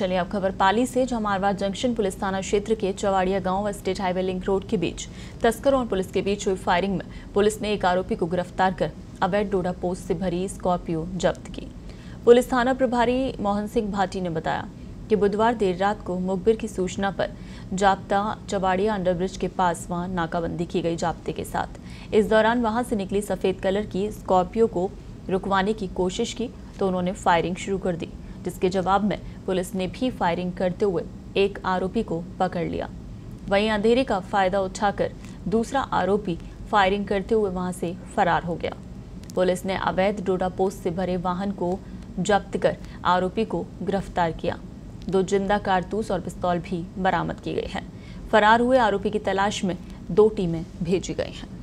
चलिए अब खबर पाली से, जहां मारवाड़ जंक्शन पुलिस थाना क्षेत्र के चवाड़िया गांव व स्टेट हाईवे लिंक रोड के बीच तस्करों और पुलिस के बीच हुई फायरिंग में पुलिस ने एक आरोपी को गिरफ्तार कर अवैध डोडा पोस्ट से भरी स्कॉर्पियो जब्त की। पुलिस थाना प्रभारी मोहन सिंह भाटी ने बताया कि बुधवार देर रात को मुखबिर की सूचना पर जाप्ता चवाड़िया अंडरब्रिज के पास वहां नाकाबंदी की गई जाप्ते के साथ। इस दौरान वहां से निकली सफेद कलर की स्कॉर्पियो को रुकवाने की कोशिश की तो उन्होंने फायरिंग शुरू कर दी, जिसके जवाब में पुलिस ने भी फायरिंग करते हुए एक आरोपी को पकड़ लिया। वहीं अंधेरे का फायदा उठाकर दूसरा आरोपी फायरिंग करते हुए वहां से फरार हो गया। पुलिस ने अवैध डोडा पोस्ट से भरे वाहन को जब्त कर आरोपी को गिरफ्तार किया। 2 जिंदा कारतूस और पिस्तौल भी बरामद की गई है। फरार हुए आरोपी की तलाश में 2 टीमें भेजी गई हैं।